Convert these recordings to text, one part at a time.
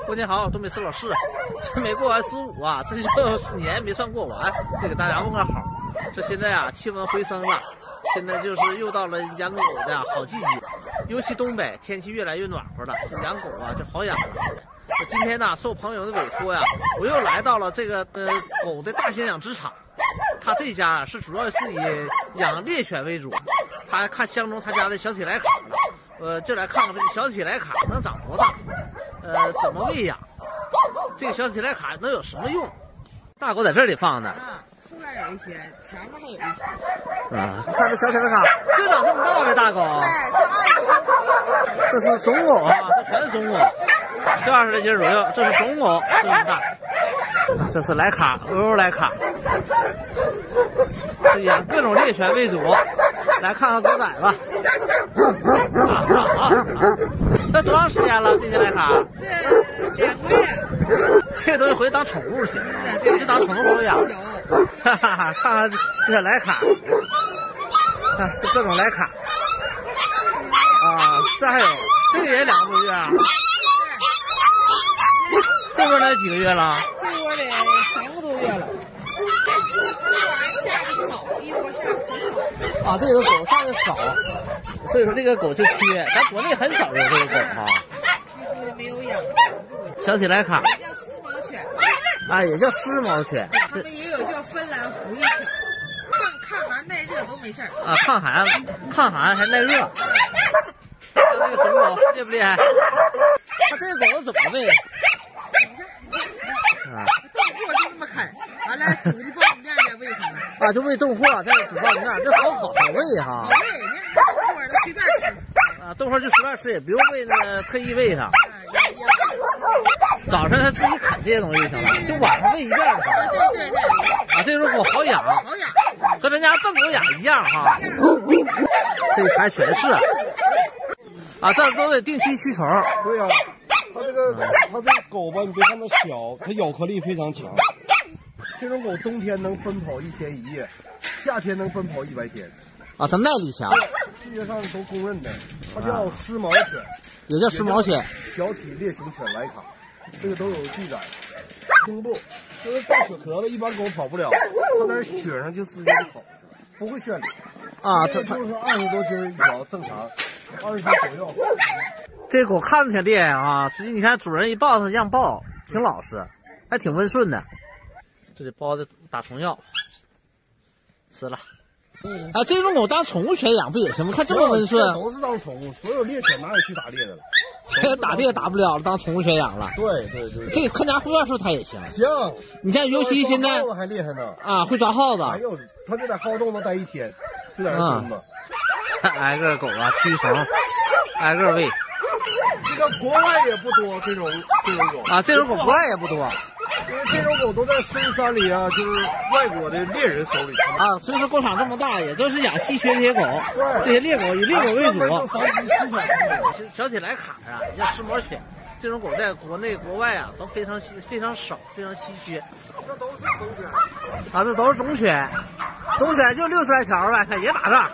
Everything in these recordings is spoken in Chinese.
过年好，东北四老四，这没过完15啊，这就年没算过完，得给大家问个好。这现在啊，气温回升了，现在就是又到了养狗的好季节，尤其东北天气越来越暖和了，这养狗啊就好养了。我今天呢，受朋友的委托呀，我又来到了这个狗的大型养殖场。他这家啊是主要是以养猎犬为主，他看相中他家的小体莱卡了，就来看看这个小体莱卡能长多大，怎么喂养，这个小体莱卡能有什么用？大狗在这里放的， 后边有一些，前面还有一些。 看这小体莱卡，就长这么大呗，大狗。这是种狗啊，这全是种狗，这20来斤左右，这是种狗，这么大。这是莱卡，欧莱卡，是养各种猎犬为主。来看看狗仔吧。这多长时间了？这些莱卡？ 这2个月。 这个东西回去当宠物行，就当宠物狗养。哈哈哈，看看这些莱卡，看这各种莱卡。这还有这个也2个多月啊。这窝呢几个月了？ 这窝得3个多月了。下的少，一窝下的可少。 这个狗下的少，所以说这个狗就缺。咱国内很少有这个狗啊。 这个没有养。 小体莱卡。 叫丝毛犬。 也叫丝毛犬。 他们也有叫芬兰狐狸犬，抗寒耐热都没事儿。 抗寒还耐热。像这个种狗厉不厉害？它这个狗怎么喂？ 豆货就这么啃，完了煮的苞米面再喂它们。 就喂豆货，这是煮苞米面，这好喂哈。 好喂，人豆货都随便吃。 豆货就随便吃，也不用喂特意喂它。早晨它自己啃这些东西就行了，就晚上喂一遍就行了。 对。 这种狗好养，和咱家笨狗养一样哈。这一排全是。这都得定期驱虫。 对呀。它这个狗吧，你别看它小，它咬合力非常强。这种狗冬天能奔跑1天1夜，夏天能奔跑100天。 它耐力强。 世界上都公认的，它叫丝毛犬， 也叫丝毛犬。 小体猎熊犬莱卡，这个都有记载。轻步，就是大血壳子，一般狗跑不了，它在雪上就直接跑，不会炫脸。它就是20多斤一条，正常，20斤左右。 这狗看着挺厉害啊，实际你看主人一抱它一样抱，挺老实，还挺温顺的。这里包的打虫药，吃了。这种狗当宠物犬养不也行吗？看这么温顺。 都是当宠物，所有猎犬哪有去打猎的了？ 这打猎打不了了，当宠物犬养了。 对。 这个看家护院是不是它也行？ 行。 你像尤其现在耗子还厉害呢。 会抓耗子。 哎呦，它就在耗洞能待1天，就在那蹲着。 这挨个狗驱虫，挨个喂。 这个国外也不多，这种狗这种狗国外也不多， 因为这种狗都在深山里啊，就是外国的猎人手里所以说狗场这么大，也都是养稀缺这些狗，这些猎狗以猎狗为主。小体莱卡也叫丝毛犬，这种狗在国内国外都非常少，非常稀缺。 这都是种犬这都是种犬，种犬就60来条呗，看也打仗。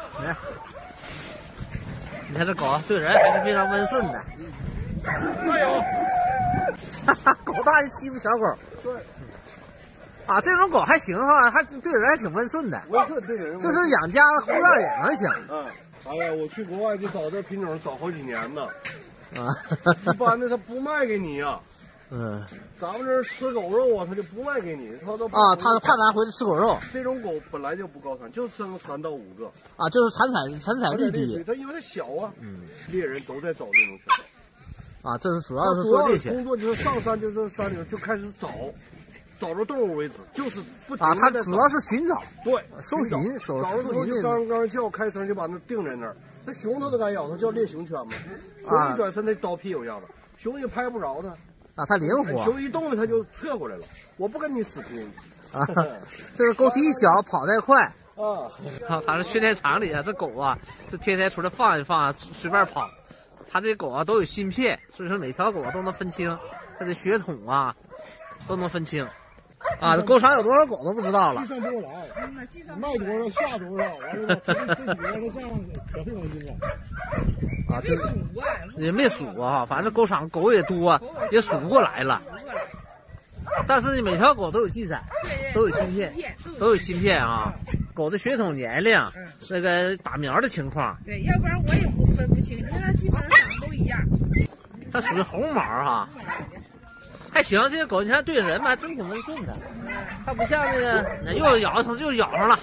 你看这狗对人还是非常温顺的。 哎呦， 狗大就欺负小狗。 对。 这种狗还行哈，还对人还挺温顺的。 温顺对人。 这是养家护院也能行。 我去国外就找这品种找好几年呢。一般的他不卖给你呀。咱们这吃狗肉它就不卖给你，他怕咱回去吃狗肉。 这种狗本来就不高产，就生3到5个。 就是产率低。 它因为它小啊。猎人都在找这种犬。 这是主要是做猎犬。 工作就是上山，就是山里就开始找着动物为止，就是不停的它主要是寻找。 对， 搜寻， 找着之后就刚叫，开声就把那定在那儿。那熊它都敢咬，它叫猎熊犬嘛。熊一转身，那刀劈有样子，熊也拍不着它。 它灵活。 熊一动了，它就撤过来了。我不跟你死拼。 这是狗体小，跑得快。 它是训练场里这狗这天天出来放一放，随便跑。它这狗都有芯片，所以说每条狗都能分清它的血统都能分清。 啊，这狗场有多少狗都不知道了。 计算不过来，卖多少下多少，完了吧，这几个这账可费用心了。 啊，这也没数过哈，反正狗场狗也多，也数不过来了。但是每条狗都有记载，都有芯片，都有芯片啊。狗的血统、年龄，那个打苗的情况。 对，要不然我也分不清。你看它基本上长得都一样。 它属于红毛哈，还行。这些狗你看对人吧，还真挺温顺的。它不像那个又咬上又咬上了。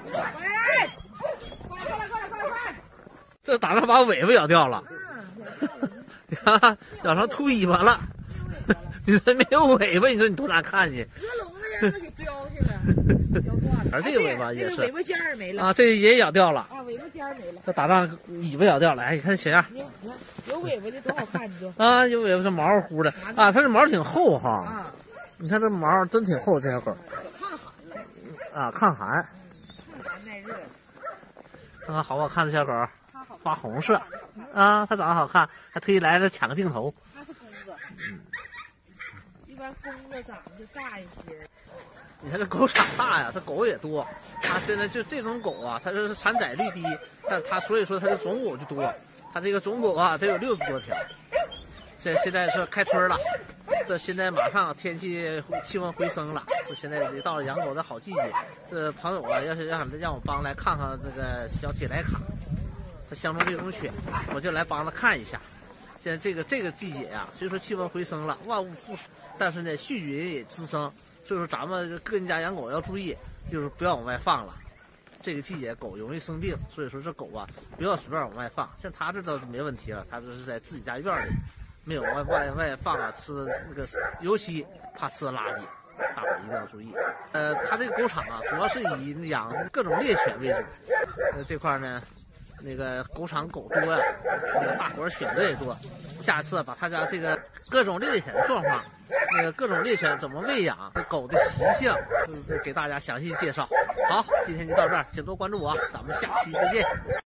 这打算把尾巴咬掉了。你看，咬上秃尾巴了。你说没有尾巴，你说你多难看去？ 搁笼子让它给叼去了，叼断了。 而这个尾巴也是， 尾巴尖儿没了啊，这也咬掉了啊，尾巴尖儿没了。 这打仗尾巴咬掉了，哎，你看小样， 你看有尾巴的多好看，你说啊，有尾巴是毛乎的啊，它这毛挺厚哈， 啊， 你看这毛真挺厚，这条狗抗寒了啊，抗寒耐热。 看看好不好看？这小狗发红色啊，它长得好看，还特意来这抢个镜头。 它是公的，一般公的长得就大一些。 你看这狗场大呀，它狗也多。它现在就这种狗啊，它这是产崽率低，但它所以说它的种狗就多。它这个种狗啊，得有60多条。现在是开春了，这现在马上天气气温回升了，这现在也到了养狗的好季节。这朋友啊，要是让我帮来看看这个小铁莱卡，它相中这种犬，我就来帮他看一下。现在这个季节呀，虽说气温回升了，万物复苏，但是呢，细菌也滋生。所以说咱们各家养狗要注意，就是不要往外放了。这个季节狗容易生病，所以说这狗啊不要随便往外放。像它这倒是没问题了，它这是在自己家院里，没有外放啊，吃那个尤其怕吃垃圾，大伙一定要注意。它这个狗场啊，主要是以养各种猎犬为主。这块呢，那个狗场狗多呀，那个大伙选择也多。下次把他家这个各种猎犬的状况，那个各种猎犬怎么喂养，狗的习性，给大家详细介绍。好，今天就到这儿，请多关注我，咱们下期再见。